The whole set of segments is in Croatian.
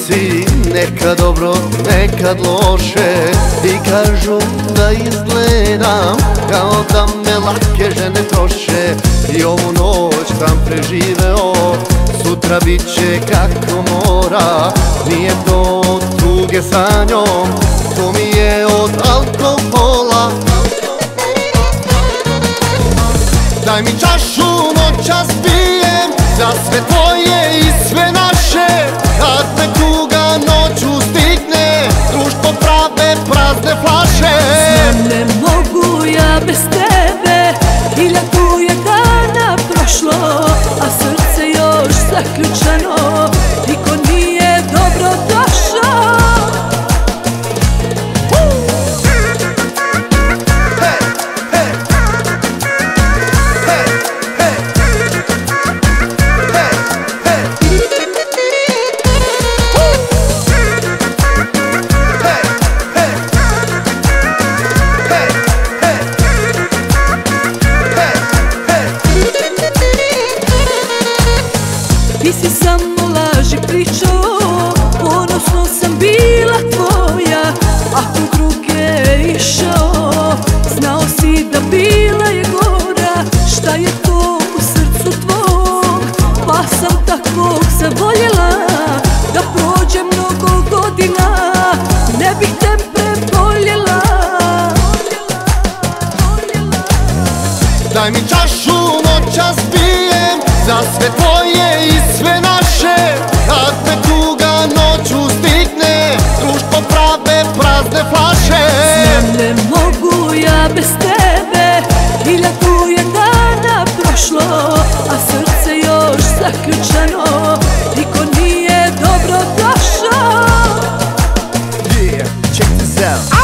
si nekad dobro, nekad loše. I kažu da izgledam kao da me lake žene troše. I ovu noć sam preživeo, sutra bit će kako mora. Nije to od tuge sa njom, to mi je od alkohola. Daj mi čašu, noćas pijem za sve tvoje i sve naše. Kad me tuga noću stigne, društvo prave prazne flaše. Znam ne mogu ja bez tebe, hiljadu je dana prošlo, a srce još zaključano, niko nije dobro došao. Ti si samo laži pričao, ponosno sam bila tvoja. Ako u druge išao, znao si da bila je gora. Šta je to u srcu tvog, pa sam takvog zavoljela. Da prođe mnogo godina, ne bih te preboljela. Daj mi čašu, noćas pijem za sve tvoje i sve naše. Kad me tuga noću stigne, društvo prave prazne flaše. Znam ne mogu ja bez tebe, hiljadu je dana prošlo, a srce još zaključano, niko nije dobro došao. Yeah, check this out.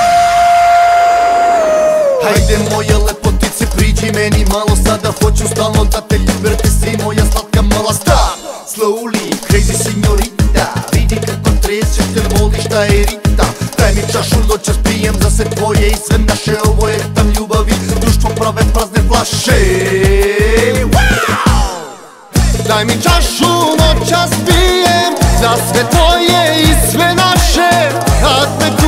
Hajde moje lepotice, priđi meni malo sada. Hoću stalno da te ljubim, ti si moja slatka mala. Stop, slowly, crazy signorita. Vidi kako trećeš, te voliš da je rita. Daj mi čašu, noćas pijem za sve tvoje i sve naše. Ovo je ritam ljubavi, društvo prave prazne flaše. Daj mi čašu, noćas pijem za sve tvoje i sve naše. Kad me